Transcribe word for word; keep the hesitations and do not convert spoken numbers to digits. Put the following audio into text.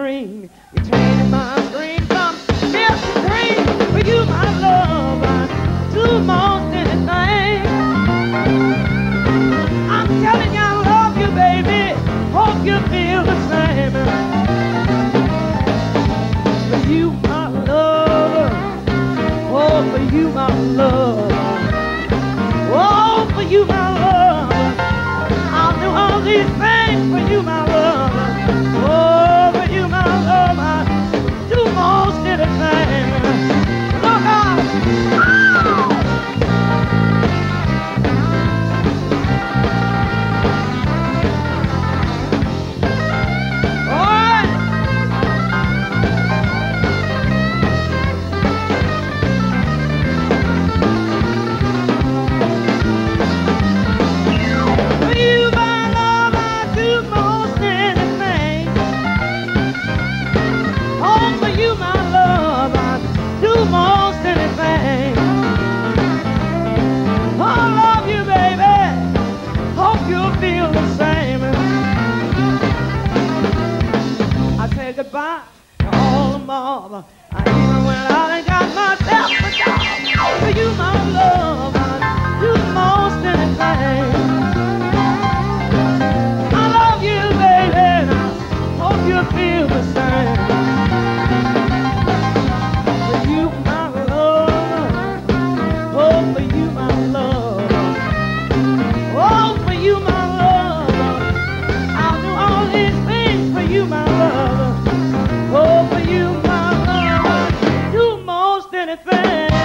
dream. You changed my dream from just a dream. For you, my love, I'd do most anything. I'm telling you I love you, baby. Hope you feel the same. For you, my love. Oh, for you, my love. Oh, for you, my love. I'll do all these things for you, my love. Oh, for you, my love. I'll do most anything. Look out! Goodbye to all the mob. I even went out and got myself a job. For you, my love, I'd do most anything. I love you, baby, and I hope you feel the same. For you, my love. Oh, for you, my love. Oh, for you, my love. I'll do all these things for you, my love. Oh, for you, my love, I'd do most anything.